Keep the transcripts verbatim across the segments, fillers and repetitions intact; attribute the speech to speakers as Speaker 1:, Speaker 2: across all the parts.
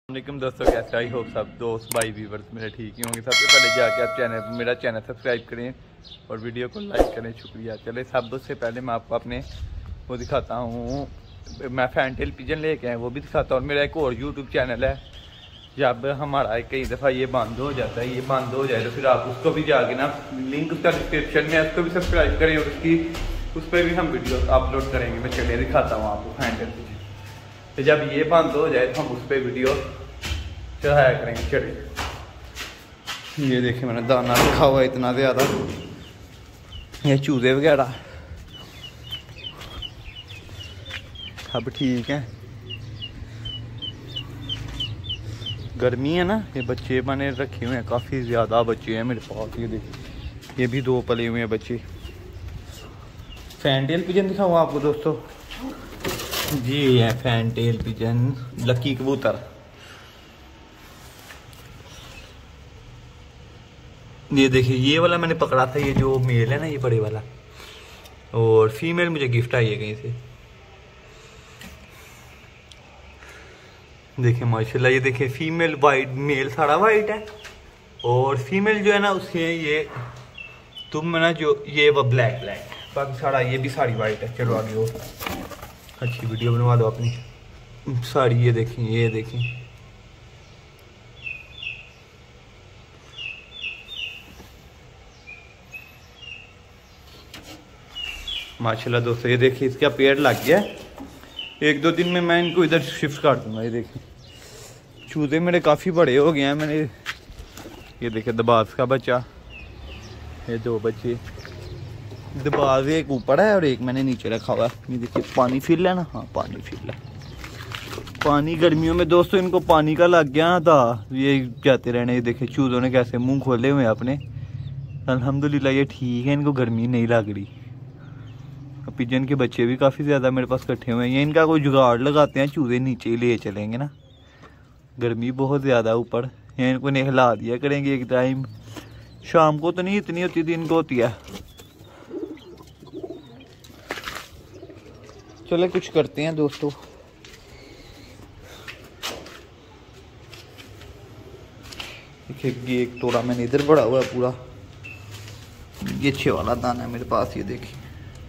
Speaker 1: वालेकुम दोस्तों, कैसे आई होप सब दोस्त भाई व्यूवर्स मेरे ठीक ही होंगे। सबसे पहले जाके आप चैनल मेरा चैनल सब्सक्राइब करें और वीडियो को लाइक करें, शुक्रिया। चले सबसे पहले मैं आपको अपने वो दिखाता हूँ, मैं फैंटेल पिजन लेके आए वो भी दिखाता हूँ। और मेरा एक और यूट्यूब चैनल है, जब हमारा कई दफ़ा ये बंद हो जाता है, ये बंद हो जाए तो फिर आप उसको भी जाके ना लिंक उसका डिस्क्रिप्शन में, उसको भी सब्सक्राइब करें और उसकी उस पर भी हम वीडियो अपलोड करेंगे। मैं चलिए दिखाता हूँ आपको फैंटेल पिजन। तो जब ये बंद हो जाए तो हम उस पर वीडियो चढ़ाया करेंगे। चलिए, ये देखिए मैंने दाना रखा हुआ है इतना ज़्यादा, ये चूजे वगैरह अब ठीक है। गर्मी है ना, ये बच्चे मैंने रखे हुए हैं, काफ़ी ज़्यादा बच्चे हैं मेरे पास। ये देखिए, ये भी दो पले हुए हैं बच्चे। फैंटेल पिजन दिखाऊँ आपको दोस्तों, जी है फैंटेल पिजन, लकी कबूतर। ये देखिए, ये वाला मैंने पकड़ा था, ये जो मेल है ना, ये बड़े वाला, और फीमेल मुझे गिफ्ट आई है कहीं से। देखिए माशाल्लाह, ये देखिए फीमेल वाइट, मेल सारा वाइट है और फीमेल जो है ना उसके ये तुम ना जो ये वो ब्लैक ब्लैक, बाकी सारा ये भी साड़ी वाइट है। चलो आगे, वो अच्छी वीडियो बनवा दो अपनी साड़ी। ये देखें, ये देखें, माशाल्लाह दोस्तों। ये देखिए, इसका पेड़ लग गया, एक दो दिन में मैं इनको इधर शिफ्ट कर दूंगा। ये देखिए, चूजे मेरे काफ़ी बड़े हो गए हैं। मैंने ये देखिए दबाज का बच्चा, ये दो बच्चे, दबाज एक ऊपर है और एक मैंने नीचे रखा हुआ है। ये देखिए पानी फिल है ना, हाँ पानी फिल है। पानी गर्मियों में दोस्तों इनको पानी का लग गया था, ये जाते रहने। ये देखिए चूजों ने कैसे मुंह खोले हुए हैं अपने। अल्हम्दुलिल्लाह ये ठीक है, इनको गर्मी नहीं लग रही। पिजन के बच्चे भी काफ़ी ज़्यादा मेरे पास इकट्ठे हुए हैं। ये इनका कोई जुगाड़ लगाते हैं, चूजे नीचे ही ले चलेंगे ना, गर्मी बहुत ज़्यादा ऊपर। ये इनको नहला दिया करेंगे एक टाइम, शाम को तो नहीं इतनी होती, दिन को होती है। चलो कुछ करते हैं दोस्तों। देखिए एक तोड़ा मैंने इधर बड़ा हुआ है पूरा, ये छः वाला दाना है मेरे पास। ये देखिए,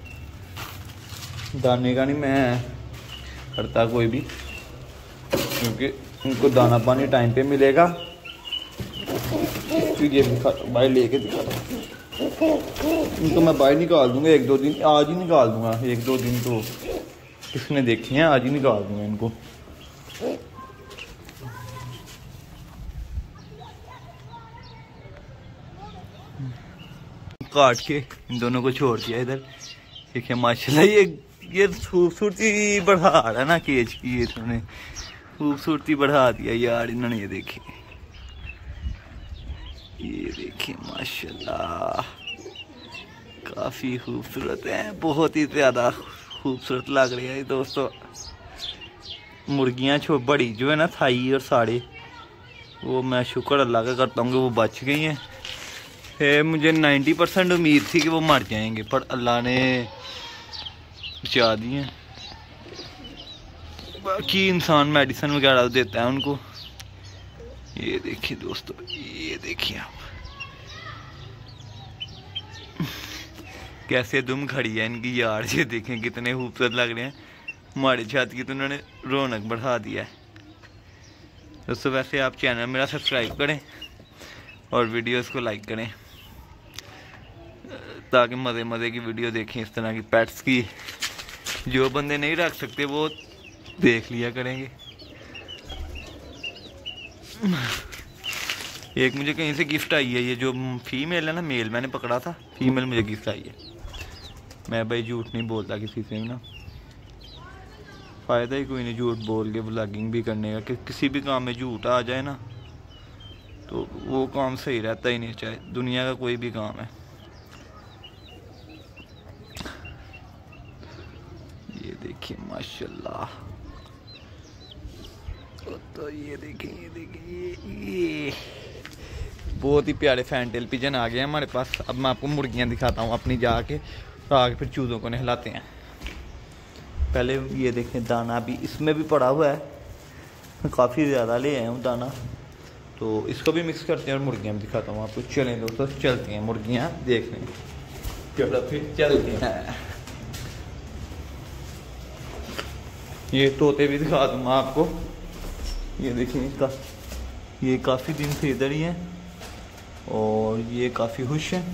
Speaker 1: दाने का नहीं मैं करता कोई भी, क्योंकि उनको दाना पानी टाइम पे मिलेगा। फिर ये बाहर लेके दिखा इनको मैं बाहर निकाल दूंगा एक दो दिन, आज ही निकाल दूंगा। एक दो दिन तो किसने देखे हैं, आज ही निकाल दूंगा इनको। काट के इन दोनों को छोड़ दिया इधर। देखिए माशाल्लाह, ये ये खूबसूरती बढ़ा रहा है ना केज की, ये इन्होंने खूबसूरती बढ़ा दिया यार इन्होंने। ये देखिए, ये देखिए माशाल्लाह, काफ़ी खूबसूरत है, बहुत ही ज़्यादा खूबसूरत लग रही है दोस्तों। मुर्गियाँ छो बड़ी जो है ना, थाई और साड़े, वो मैं शुक्र अल्लाह का करता हूँ कि वो बच गई हैं। फिर मुझे नाइन्टी परसेंट उम्मीद थी कि वो मर जाएंगे, पर अल्लाह ने बचा दिए। बाकी इंसान मेडिसिन वगैरह देता है उनको। ये देखिए दोस्तों, ये देखिए आप कैसे दुम खड़ी है इनकी यार। ये देखें कितने खूबसूरत लग रहे हैं। हमारे छत की तो उन्होंने रौनक बढ़ा दिया है दोस्तों। वैसे आप चैनल मेरा सब्सक्राइब करें और वीडियोस को लाइक करें, ताकि मज़े मज़े की वीडियो देखें इस तरह की पेट्स की। जो बंदे नहीं रख सकते वो देख लिया करेंगे। एक मुझे कहीं से गिफ्ट आई है, ये जो फीमेल है ना, मेल मैंने पकड़ा था, फीमेल मुझे गिफ्ट आई है। मैं भाई झूठ नहीं बोलता किसी से ना, फ़ायदा ही कोई नहीं झूठ बोल के व्लॉगिंग भी करने का। कि किसी भी काम में झूठ आ जाए ना तो वो काम सही रहता ही नहीं, चाहे दुनिया का कोई भी काम है। ये देखिए माशाल्लाह, तो ये देखिए, ये देखिए, ये बहुत ही प्यारे फैंटेल पिजन आ गए हैं हमारे पास। अब मैं आपको मुर्गियां दिखाता हूँ अपनी जाके, तो आगे फिर चूज़ों को नहलाते हैं। पहले ये देखें दाना भी इसमें भी पड़ा हुआ है, काफ़ी ज़्यादा ले आया हूँ दाना, तो इसको भी मिक्स करते हैं और मुर्गियाँ भी दिखाता हूँ आपको। चलें दोस्तों चलती हैं मुर्गियाँ देखने, चलो फिर चलते हैं। ये तोते भी दिखा दूँगा आपको, ये देखिए इसका, ये काफ़ी दिन से इधर ही है और ये काफ़ी खुश है।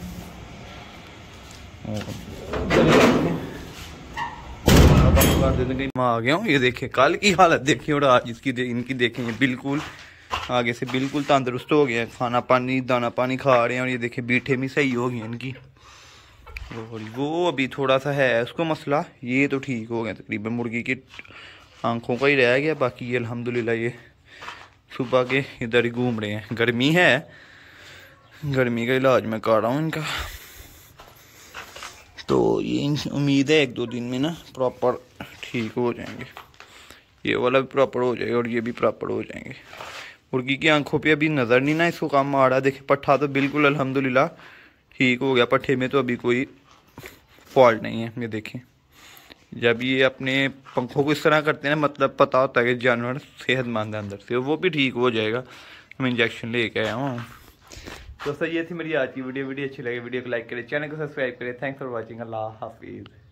Speaker 1: मैं आ गया हूँ, ये देखिए कल की हालत देखिए और आज इसकी दे, इनकी देखेंगे बिल्कुल आगे से बिल्कुल तंदुरुस्त हो गए हैं, खाना पानी दाना पानी खा रहे हैं और ये देखिए बीठे भी सही हो गई इनकी। और वो अभी थोड़ा सा है उसको मसला, ये तो ठीक हो गया तकरीबन, मुर्गी की आंखों का ही रह गया, बाकी ये अल्हम्दुलिल्लाह ये सुबह के इधर ही घूम रहे हैं। गर्मी है, गर्मी का इलाज मैं कर रहा हूँ इनका, तो ये उम्मीद है एक दो दिन में ना प्रॉपर ठीक हो जाएंगे, ये वाला भी प्रॉपर हो जाएगा और ये भी प्रॉपर हो जाएंगे। मुर्गी की आंखों पे अभी नज़र नहीं ना इसको काम आ रहा, देखिए पट्ठा तो बिल्कुल अल्हम्दुलिल्लाह ठीक हो गया, पट्ठे में तो अभी कोई फॉल्ट नहीं है। ये देखें जब ये अपने पंखों को इस तरह करते हैं मतलब पता होता है कि जानवर सेहतमंद है अंदर से, वो भी ठीक हो जाएगा। मैं इंजेक्शन लेके आया हूँ। दोस्तों ये थी मेरी आज की वीडियो, वीडियो अच्छी लगी वीडियो को लाइक करें, चैनल को सब्सक्राइब करें। थैंक्स फॉर वॉचिंग, अल्लाह हाफिज़।